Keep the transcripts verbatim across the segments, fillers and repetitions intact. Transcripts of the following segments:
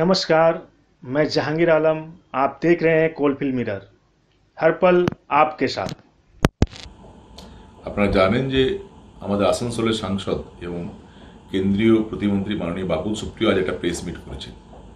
नमस्कार, मैं जहांगीर आलम। आप देख रहे हैं कोलफील्ड मिरर, हर पल आपके साथ। আপনারা জানেন যে আমাদের আসানসোলের সাংসদ এবং কেন্দ্রীয় প্রতিমন্ত্রী মাননীয় বাবুল সুপ্রিয় আজ একটা প্রেস মিট করেছেন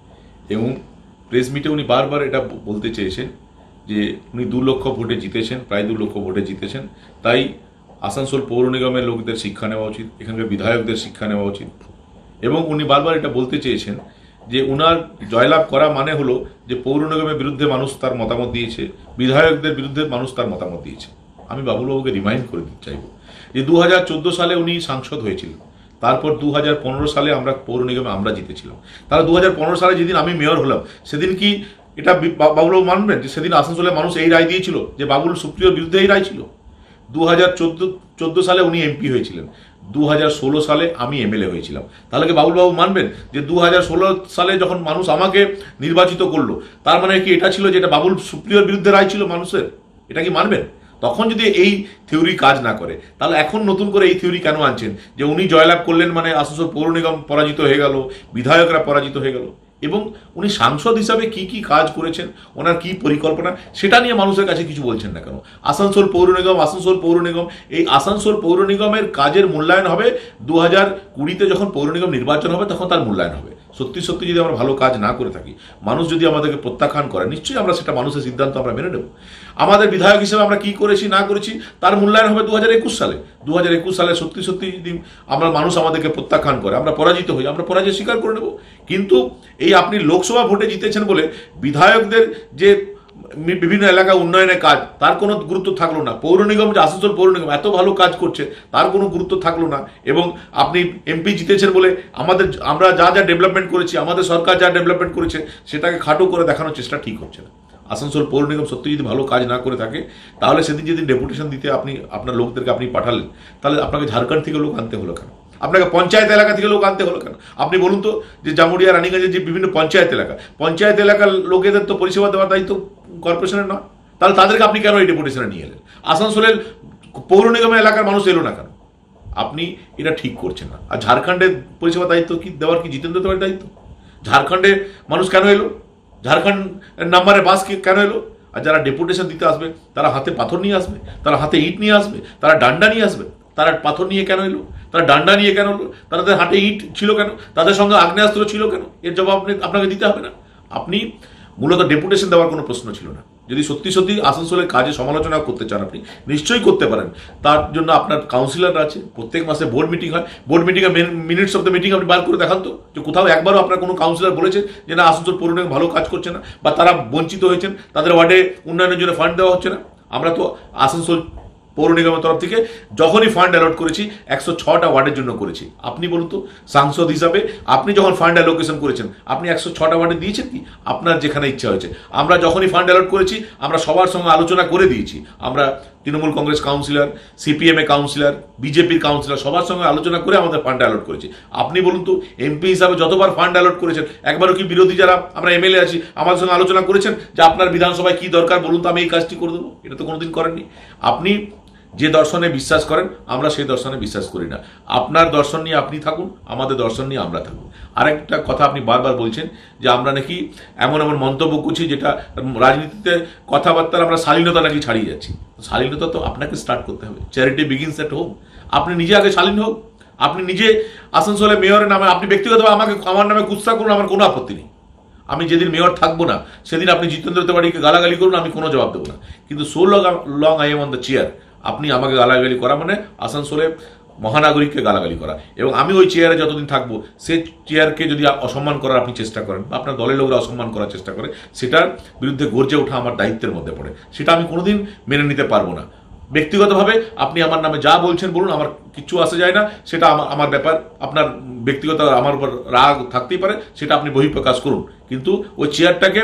এবং প্রেস মিটে উনি বারবার এটা বলতে চেয়েছেন যে উনি দু লক্ষ ভোটে জিতেছেন, প্রায় দু লক্ষ ভোটে জিতেছেন, তাই আসানসোল পৌর নিগমের লোকদের শিক্ষা নেওয়া উচিত, এখানকার বিধায়কদের শিক্ষা নেওয়া উচিত। এবং উনি বারবার এটা বলতে চেয়েছেন যে উনার জয়লাভ করা মানে হলো যে পৌর নিগমের বিরুদ্ধে মানুষ তার মতামত দিয়েছে, বিধায়কদের বিরুদ্ধে মানুষ তার মতামত দিয়েছে। আমি বাবুলবাবুকে রিমাইন্ড করে দিতে চাইব যে দু হাজার চোদ্দো সালে উনি সাংসদ হয়েছিলেন, তারপর দু হাজার পনেরো সালে আমরা পৌর নিগমে আমরা জিতেছিলাম। তাহলে দু হাজার পনেরো সালে যেদিন আমি মেয়র হলাম সেদিন কি এটা বাবুলবাবু মানবেন যে সেদিন আসানসোলের মানুষ এই রায় দিয়েছিল যে বাবুল সুপ্রিয়র বিরুদ্ধে এই রায় ছিল? দু হাজার চোদ্দো চোদ্দো সালে উনি এমপি হয়েছিলেন, দু হাজার ষোলো সালে আমি এমএলএ হয়েছিলাম। তাহলে কি বাবুলবাবু মানবেন যে দু হাজার ষোলো সালে যখন মানুষ আমাকে নির্বাচিত করলো তার মানে কি এটা ছিল যে এটা বাবুল সুপ্রিয়র বিরুদ্ধে রায় ছিল মানুষের? এটা কি মানবেন? তখন যদি এই থিওরি কাজ না করে তাহলে এখন নতুন করে এই থিওরি কেন আনছেন যে উনি জয়লাভ করলেন মানে আসানসোল পৌর নিগম পরাজিত হয়ে গেল, বিধায়করা পরাজিত হয়ে গেল? এবং উনি সাংসদ হিসাবে কি কি কাজ করেছেন, ওনার কি পরিকল্পনা, সেটা নিয়ে মানুষের কাছে কিছু বলছেন না কেন? আসানসোল পৌর নিগম আসানসোল পৌর নিগম এই আসানসোল পৌর নিগমের কাজের মূল্যায়ন হবে দু হাজার কুড়িতে যখন পৌর নিগম নির্বাচন হবে, তখন তার মূল্যায়ন হবে। সত্যি সত্যি যদি আমরা ভালো কাজ না করে থাকি, মানুষ যদি আমাদেরকে প্রত্যাখ্যান করে, নিশ্চয়ই আমরা সেটা মানুষের সিদ্ধান্ত আমরা মেনে নেব। আমাদের বিধায়ক হিসেবে আমরা কি করেছি না করেছি তার মূল্যায়ন হবে দু হাজার একুশ সালে। দু হাজার একুশ সালে সত্যি সত্যি যদি আমরা মানুষ আমাদেরকে প্রত্যাখ্যান করে, আমরা পরাজিত হই, আমরা পরাজয় স্বীকার করে নেব। কিন্তু এই আপনি লোকসভা ভোটে জিতেছেন বলে বিধায়কদের যে বিভিন্ন এলাকা উন্নয়নের কাজ তার কোনো গুরুত্ব থাকলো না, পৌর নিগম যে আসানসোল পৌর নিগম এত ভালো কাজ করছে তার কোনো গুরুত্ব থাকলো না, এবং আপনি এমপি জিতেছেন বলে আমাদের আমরা যা যা ডেভেলপমেন্ট করেছি, আমাদের সরকার যা ডেভেলপমেন্ট করেছে সেটাকে খাটো করে দেখানোর চেষ্টা ঠিক হচ্ছে না। আসানসোল পৌর নিগম সত্যি যদি ভালো কাজ না করে থাকে তাহলে সেদিন যেদিন ডেপুটেশন দিতে আপনি আপনার লোকদেরকে আপনি পাঠালেন, তাহলে আপনাকে ঝাড়খণ্ড থেকে লোক আনতে হলো কেন? আপনাকে পঞ্চায়েত এলাকা থেকে লোক আনতে হলো কেন? আপনি বলুন তো যে জামুড়িয়া রানীগঞ্জের যে বিভিন্ন পঞ্চায়েত এলাকা, পঞ্চায়েত এলাকার লোকেদের তো পরিষেবা দেওয়ার দায়িত্ব কর্পোরেশনের না, তাহলে তাদেরকে আপনি কেন এই ডেপুটেশনে নিয়ে এলেন? আসানসোলের পৌর নিগমের এলাকার মানুষ এলো না কেন? আপনি এটা ঠিক করছেন না। আর ঝাড়খণ্ডের পরিষেবা দায়িত্ব কি দেওয়ার কি জিতেন্দ্র দেওয়ার দায়িত্ব? ঝাড়খণ্ডে মানুষ কেন এলো? ঝাড়খণ্ড নাম্বারে বাস কেন এলো? আর যারা ডেপুটেশন দিতে আসবে তারা হাতে পাথর নিয়ে আসবে, তারা হাতে ইট নিয়ে আসবে, তারা ডান্ডা নিয়ে আসবে। তারা পাথর নিয়ে কেন এলো? তারা ডান্ডা নিয়ে কেন এলো? তাদের হাতে ইট ছিল কেন? তাদের সঙ্গে আগ্নেয়াস্ত্র ছিল কেন? এর জবাব আপনাকে দিতে হবে না। আপনি মূলত ডেপুটেশন দেওয়ার কোনো প্রশ্ন ছিল না। যদি সত্যি সত্যি আসানসোলের কাজে সমালোচনা করতে চান আপনি নিশ্চয়ই করতে পারেন। তার জন্য আপনার কাউন্সিলর আছে, প্রত্যেক মাসে বোর্ড মিটিং হয়, বোর্ড মিটিংয়ে মিনিটস অফ দ্য মিটিং আপনি বার করে দেখান তো যে কোথাও একবারও আপনার কোনো কাউন্সিলর বলেছে যে না আসানসোল পৌর নিগম ভালো কাজ করছে না বা তারা বঞ্চিত হয়েছেন, তাদের ওয়ার্ডে উন্নয়নের জন্য ফান্ড দেওয়া হচ্ছে না। আমরা তো আসানসোল পৌর নিগমের তরফ থেকে যখনই ফান্ড অ্যালট করেছি একশো ছটা ওয়ার্ডের জন্য করেছি। আপনি বলুন তো সাংসদ হিসাবে আপনি যখন ফান্ড অ্যালোকেশন করেছেন আপনি একশো ছটা ওয়ার্ডে দিয়েছেন কি? আপনার যেখানে ইচ্ছা হয়েছে। আমরা যখনই ফান্ড অ্যালট করেছি আমরা সবার সঙ্গে আলোচনা করে দিয়েছি। আমরা তৃণমূল কংগ্রেস কাউন্সিলর, সিপিএম এ কাউন্সিলর, বিজেপির কাউন্সিলর সবার সঙ্গে আলোচনা করে আমাদের ফান্ড অ্যালট করেছি। আপনি বলুন তো এমপি হিসাবে যতবার ফান্ড অ্যালট করেছেন একবারও কি বিরোধী যারা আমরা এমএলএ আছি আমাদের সঙ্গে আলোচনা করেছেন যে আপনার বিধানসভায় কি দরকার বলুন তো আমি এই কাজটি করে দেবো? এটা তো কোনোদিন করেননি। আপনি যে দর্শনে বিশ্বাস করেন আমরা সেই দর্শনে বিশ্বাস করি না। আপনার দর্শন নিয়ে আপনি থাকুন, আমাদের দর্শন নিয়ে আমরা থাকুন। আরেকটা কথা আপনি বারবার বলছেন যে আমরা নাকি এমন এমন মন্তব্য করছি যেটা রাজনীতিতে কথাবার্তার আমরা শালীনতা নাকি ছাড়িয়ে যাচ্ছি। শালীনতা তো আপনাকে স্টার্ট করতে হবে। Charity begins at home. আপনি নিজে আগে শালীন হোক। আপনি নিজে আসানসোলে মেয়রের নামে আপনি ব্যক্তিগতভাবে আমাকে আমার নামে কুৎসা করুন, আমার কোনো আপত্তি নেই। আমি যেদিন মেয়র থাকবো না সেদিন আপনি জিতেন্দ্র তেওয়ারিকে গালাগালি করুন, আমি কোনো জবাব দেবো না। কিন্তু so long long I am on the chair আপনি আমাকে গালাগালি করা মানে আসানসোলে মহানাগরিককে গালাগালি করা, এবং আমি ওই চেয়ারে যতদিন থাকবো সেই চেয়ারকে যদি অসম্মান করার আপনি চেষ্টা করেন বা আপনার দলের লোকরা অসম্মান করার চেষ্টা করে সেটার বিরুদ্ধে গর্জে ওঠা আমার দায়িত্বের মধ্যে পড়ে। সেটা আমি কোনোদিন মেনে নিতে পারবো না। ব্যক্তিগতভাবে আপনি আমার নামে যা বলছেন বলুন, আমার কিচ্ছু আসে যায় না, সেটা আমার ব্যাপার। আপনার ব্যক্তিগত আমার উপর রাগ থাকতেই পারে, সেটা আপনি বহিঃপ্রকাশ করুন, কিন্তু ওই চেয়ারটাকে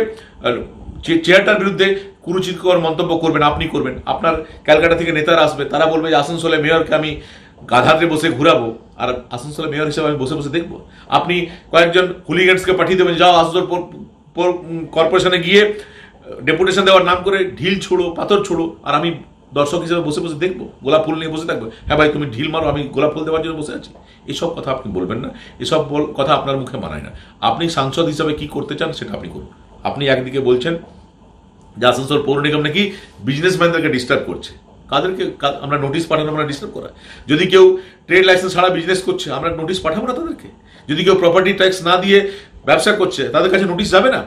চেয়ারটার বিরুদ্ধে কুরুচিকর মন্তব্য করবেন আপনি করবেন। আপনার ক্যালকাটা থেকে নেতারা আসবে, তারা বলবে যে আসানসোলে মেয়রকে আমি গাধাতে বসে ঘুরাবো আর আসানসোলে মেয়র হিসেবে আমি বসে বসে দেখবো। আপনি কয়েকজন হুলিগানসকে পাঠিয়ে দেবেন, যাও আসানসোল কর্পোরেশনে গিয়ে ডেপুটেশন দেওয়ার নাম করে ঢিল ছোড়ো, পাথর ছোড়ো, আর আমি দর্শক হিসেবে বসে বসে দেখবো, গোলাপ ফুল নিয়ে বসে থাকবো, হ্যাঁ ভাই তুমি ঢিল মারো, আমি গোলাপ ফুল দেওয়ার জন্য বসে আছি? এসব কথা আপনি বলবেন না, এসব কথা আপনার মুখে মানায় না। আপনি সাংসদ হিসাবে কি করতে চান সেটা আপনি করুন। আপনি একদিকে বলছেন যে আসানসোল পৌর নিগম নাকি বিজনেসম্যানদেরকে ডিস্টার্ব করছে। কাদেরকে? আমরা নোটিশ পাঠানো, আমরা ডিস্টার্ব করা? যদি কেউ ট্রেড লাইসেন্স ছাড়া বিজনেস করছে আমরা নোটিশ পাঠাবো না তাদেরকে? যদি কেউ প্রপার্টি ট্যাক্স না দিয়ে ব্যবসা করছে তাদের কাছে নোটিশ যাবে না?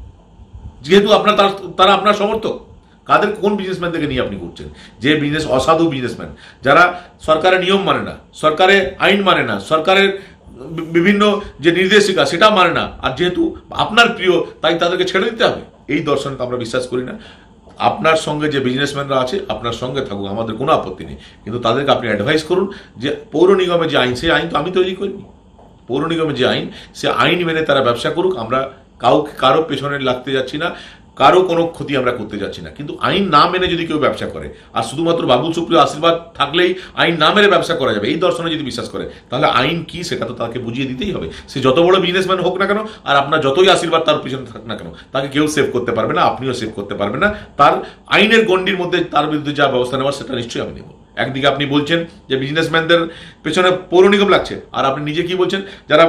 যেহেতু আপনার তারা আপনার সমর্থক। কাদের, কোন বিজনেসম্যানদেরকে নিয়ে আপনি করছেন? যে বিজনেস অসাধু বিজনেসম্যান, যারা সরকারের নিয়ম মানে না, সরকারের আইন মানে না, সরকারের বিভিন্ন যে নির্দেশিকা সেটা মানে না, আর যেহেতু আপনার প্রিয় তাই তাদেরকে ছেড়ে দিতে হবে, এই দর্শনকে আমরা বিশ্বাস করি না। আপনার সঙ্গে যে বিজনেসম্যানরা আছে আপনার সঙ্গে থাকুক, আমাদের কোনো আপত্তি নেই, কিন্তু তাদেরকে আপনি অ্যাডভাইস করুন যে পৌর নিগমের যে আইন, সেই আইন তো আমি তৈরি করিনি। পৌর নিগমের যে আইন, সে আইন মেনে তারা ব্যবসা করুক। আমরা কাউকে কারো পেছনে লাগতে যাচ্ছি না, কারো কোনো ক্ষতি আমরা করতে যাচ্ছি না, কিন্তু আইন না মেনে যদি কেউ ব্যবসা করে, আর শুধুমাত্র বাবুল সুপ্রিয় আশীর্বাদ থাকলেই আইন না মেনে ব্যবসা করা যাবে, এই দর্শনে যদি বিশ্বাস করে, তাহলে আইন কি সেটা তো তাকে বুঝিয়ে দিতেই হবে। সে যত বড় বিজনেসম্যান হোক না কেন, আর আপনার যতই আশীর্বাদ তার পিছনে থাক না কেন, তাকে কেউ সেভ করতে পারবে না, আপনিও সেভ করতে পারবেন না। তার আইনের গণ্ডির মধ্যে তার বিরুদ্ধে যা ব্যবস্থা নেওয়ার সেটা নিশ্চয়ই আমি নেব। একদিকে আপনি বলছেন যে বিজনেসম্যানদের পেছনে পৌর নিগম লাগছে, আর আপনি নিজে কি বলছেন, যারা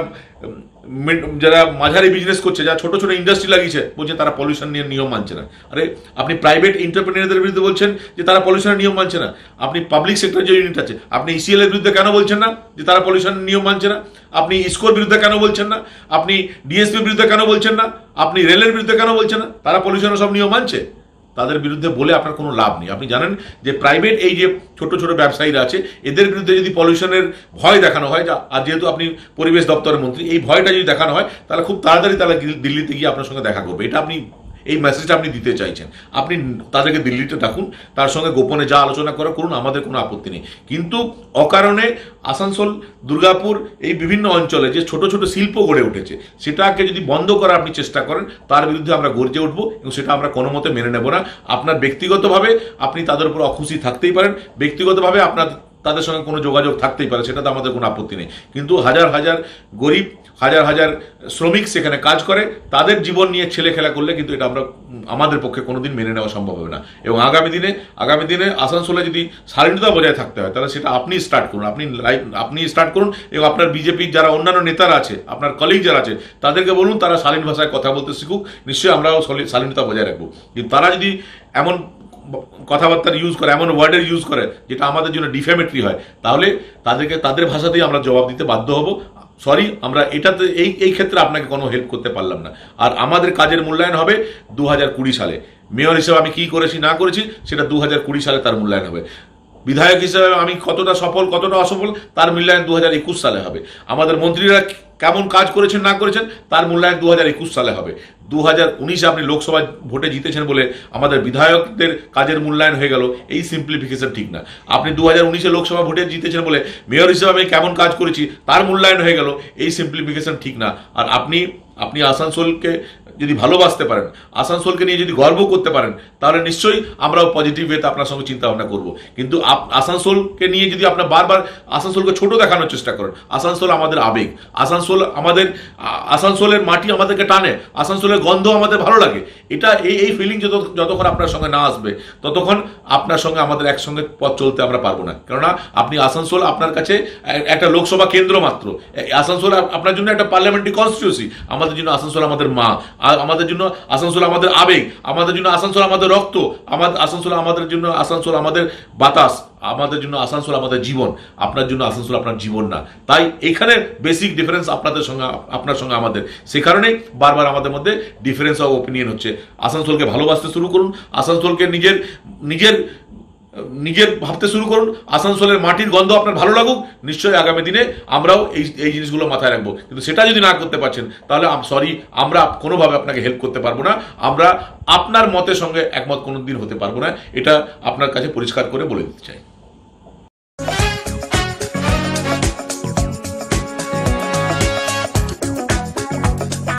যারা মাঝারি বিজনেস করছে, যারা ছোট ছোট ইন্ডাস্ট্রি লাগিয়েছে, বলছে তারা পলিউশন নিয়ে নিয়ম মানছে না। আরে আপনি প্রাইভেট এন্টারপ্রেনিয়ারদের বিরুদ্ধে বলছেন যে তারা পলিউশনের নিয়ম মানছে না। আপনি পাবলিক সেক্টর যে ইউনিট আছে, আপনি ইসিএল এর বিরুদ্ধে কেন বলছেন না যে তারা পলিউশনের নিয়ম মানছে না? আপনি ইসকোর বিরুদ্ধে কেন বলছেন না? আপনি ডিএসপির বিরুদ্ধে কেন বলছেন না? আপনি রেলের বিরুদ্ধে কেন বলছেন না? তারা পলিউশনের সব নিয়ম মানছে। তাদের বিরুদ্ধে বলে আপনার কোনো লাভ নেই। আপনি জানেন যে প্রাইভেট এই যে ছোট ছোট ব্যবসায়ীরা আছে, এদের বিরুদ্ধে যদি পলিউশনের ভয় দেখানো হয়, আর যেহেতু আপনি পরিবেশ দপ্তরের মন্ত্রী, এই ভয়টা যদি দেখানো হয়, তাহলে খুব তাড়াতাড়ি তারা দিল্লিতে গিয়ে আপনার সঙ্গে দেখা করবে। এটা আপনি, এই মেসেজটা আপনি দিতে চাইছেন। আপনি তাদেরকে দিল্লিতে ডাকুন, তার সঙ্গে গোপনে যা আলোচনা করা করুন, আমাদের কোনো আপত্তি নেই। কিন্তু অকারণে আসানসোল, দুর্গাপুর এই বিভিন্ন অঞ্চলে যে ছোট ছোট শিল্প গড়ে উঠেছে, সেটাকে যদি বন্ধ করার আপনি চেষ্টা করেন, তার বিরুদ্ধে আমরা গর্জে উঠবো, এবং সেটা আমরা কোনো মতে মেনে নেব না। আপনার ব্যক্তিগতভাবে আপনি তাদের উপর অখুশি থাকতেই পারেন, ব্যক্তিগতভাবে আপনার তাদের সঙ্গে কোনো যোগাযোগ থাকতেই পারে, সেটাতে আমাদের কোনো আপত্তি নেই। কিন্তু হাজার হাজার গরিব, হাজার হাজার শ্রমিক সেখানে কাজ করে, তাদের জীবন নিয়ে ছেলে খেলা করলে কিন্তু এটা আমরা, আমাদের পক্ষে কোনোদিন মেনে নেওয়া সম্ভব হবে না। এবং আগামী দিনে আগামী দিনে আসানসোলে যদি শালীনতা বজায় থাকতে হয়, তাহলে সেটা আপনি স্টার্ট করুন, আপনি লাইফ আপনি স্টার্ট করুন, এবং আপনার বিজেপির যারা অন্যান্য নেতারা আছে, আপনার কলিগ যারা আছে, তাদেরকে বলুন তারা শালীন ভাষায় কথা বলতে শিখুক। নিশ্চয়ই আমরাও শালীনতা বজায় রাখবো। কিন্তু তারা যদি এমন কথাবার্তার ইউজ করে, এমন ওয়ার্ডের ইউজ করে যেটা আমাদের জন্য ডিফেমেটরি হয়, তাহলে তাদেরকে তাদের ভাষাতেই আমরা জবাব দিতে বাধ্য হব। সরি, আমরা এটাতে এই এই ক্ষেত্রে আপনাকে কোনো হেল্প করতে পারলাম না। আর আমাদের কাজের মূল্যায়ন হবে দু হাজার কুড়ি সালে। মেয়র হিসেবে আমি কি করেছি না করেছি সেটা দু হাজার কুড়ি সালে তার মূল্যায়ন হবে। বিধায়ক হিসেবে আমি কতটা সফল কতটা অসফল তার মূল্যায়ন দু হাজার একুশ সালে হবে। আমাদের মন্ত্রীরা কেমন কাজ করেছেন না করেছেন তার মূল্যায়ন দু হাজার একুশ সালে হবে। দু হাজার উনিশে আপনি লোকসভায় ভোটে জিতেছেন বলে আমাদের বিধায়কদের কাজের মূল্যায়ন হয়ে গেল, এই সিম্পলিফিকেশন ঠিক না। আপনি দু হাজার উনিশে লোকসভা ভোটে জিতেছেন বলে মেয়র হিসেবে আমি কেমন কাজ করেছি তার মূল্যায়ন হয়ে গেল, এই সিম্পলিফিকেশন ঠিক না। আর আপনি আপনি আসানসোলকে যদি ভালোবাসতে পারেন, আসানসোলকে নিয়ে যদি গর্ব করতে পারেন, তাহলে নিশ্চয়ই আমরাও পজিটিভ ওয়েতে আপনার সঙ্গে চিন্তা ভাবনা করবো। কিন্তু আসানসোলকে নিয়ে যদি আপনার বারবার আসানসোলকে ছোট দেখানোর চেষ্টা করেন, আসানসোল আমাদের আবেগ, আসানসোল আমাদের, আসানসোলের মাটি আমাদেরকে টানে, আসানসোলের গন্ধ আমাদের ভালো লাগে, এটা এই এই ফিলিং যত যতক্ষণ আপনার সঙ্গে না আসবে ততক্ষণ আপনার সঙ্গে আমাদের একসঙ্গে পথ চলতে আমরা পারবো না। কেননা আপনি আসানসোল আপনার কাছে একটা লোকসভা কেন্দ্র মাত্র, আসানসোল আপনার জন্য একটা পার্লামেন্টারি কনস্টিটিউন্সি, আমাদের জন্য আসানসোল আমাদের মা, আমাদের জন্য আসানসোল আমাদের আবেগ, আমাদের জন্য আসানসোল আমাদের রক্ত, আমাদের আসানসোল আমাদের জন্য আসানসোল আমাদের বাতাস, আমাদের জন্য আসানসোল আমাদের জীবন। আপনার জন্য আসানসোল আপনার জীবন না। তাই এখানে বেসিক ডিফারেন্স আপনাদের সঙ্গে, আপনার সঙ্গে আমাদের, সে কারণেই বারবার আমাদের মধ্যে ডিফারেন্স অফ ওপিনিয়ন হচ্ছে। আসানসোলকে ভালোবাসতে শুরু করুন, আসানসোলকে নিজের নিজের নিজের ভাবতে শুরু করুন, আসানসোলের মাটির গন্ধ আপনার ভালো লাগুক, নিশ্চয়ই আগামী দিনে আমরাও এই এই জিনিসগুলো মাথায় রাখবো। কিন্তু সেটা যদি না করতে পারছেন তাহলে সরি, আমরা কোনোভাবে আপনাকে হেল্প করতে পারবো না, আমরা আপনার মতের সঙ্গে একমত কোনো দিন হতে পারবো না, এটা আপনার কাছে পরিষ্কার করে বলে দিতে চাই।